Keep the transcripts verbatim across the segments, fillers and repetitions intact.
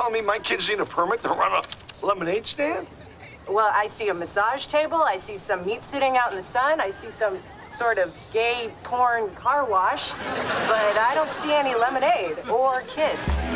telling me my kids need a permit to run a lemonade stand? Well, I see a massage table, I see some meat sitting out in the sun, I see some sort of gay porn car wash, but I don't see any lemonade or kids.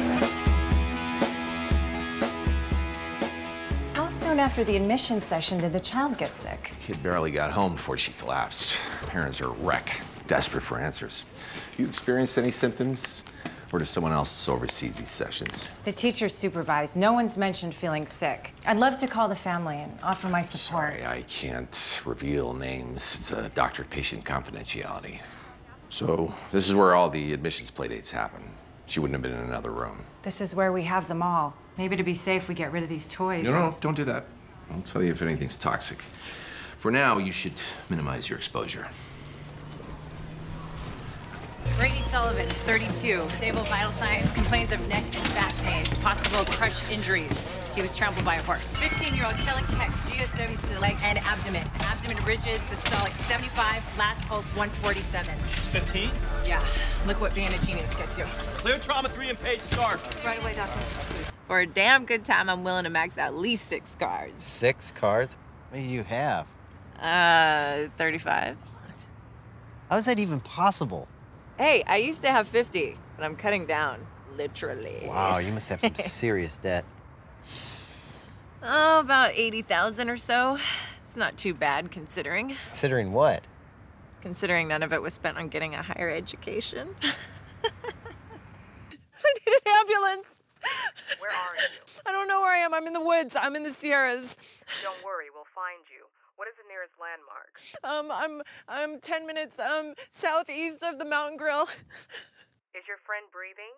How soon after the admission session did the child get sick? Kid barely got home before she collapsed. Parents are a wreck, desperate for answers. You experienced any symptoms? Or does someone else oversee these sessions? The teachers supervise. No one's mentioned feeling sick. I'd love to call the family and offer my support. Sorry, I can't reveal names. It's a doctor-patient confidentiality. So this is where all the admissions playdates happen. She wouldn't have been in another room. This is where we have them all. Maybe to be safe, we get rid of these toys. No, no, don't do that. I'll tell you if anything's toxic. For now, you should minimize your exposure. Brady Sullivan, thirty-two, stable vital signs, complains of neck and back pains, possible crush injuries. He was trampled by a horse. fifteen-year-old Kelly Keck, G S W leg and abdomen. Abdomen ridges, systolic seventy-five, last pulse one forty-seven. fifteen? Yeah, look what being a genius gets you. Clear trauma three and page start. Right away, doctor. For a damn good time, I'm willing to max out at least six cards. Six cards? What do you have? Uh, thirty-five. What? How is that even possible? Hey, I used to have fifty, but I'm cutting down, literally. Wow, you must have some serious debt. Oh, about eighty thousand or so. It's not too bad considering. Considering what? Considering none of it was spent on getting a higher education. I need an ambulance. Where are you? I don't know where I am. I'm in the woods. I'm in the Sierras. Don't worry, we'll find you. What is the nearest landmark? Um, I'm I'm ten minutes um southeast of the Mountain Grill. Is your friend breathing?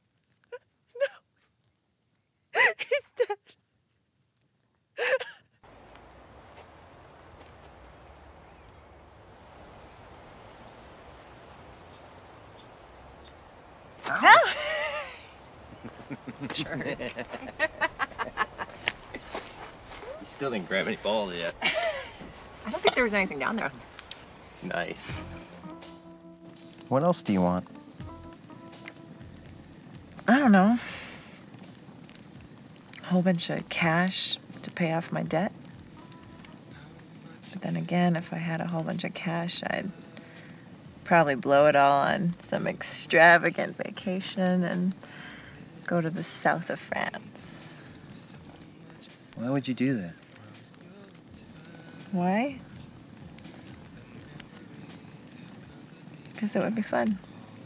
No. He's dead. Ow. Sure. You still didn't grab any balls yet. I don't think there was anything down there. Nice. What else do you want? I don't know. A whole bunch of cash to pay off my debt. But then again, if I had a whole bunch of cash, I'd probably blow it all on some extravagant vacation and go to the south of France. Why would you do that? Why? Because it would be fun.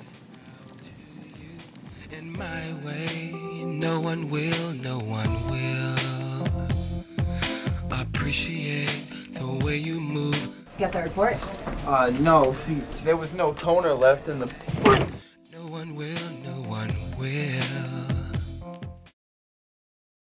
In my way, no one will, no one will appreciate the way you move. You got the report? Uh, no. See, there was no toner left in the... No one will, no one will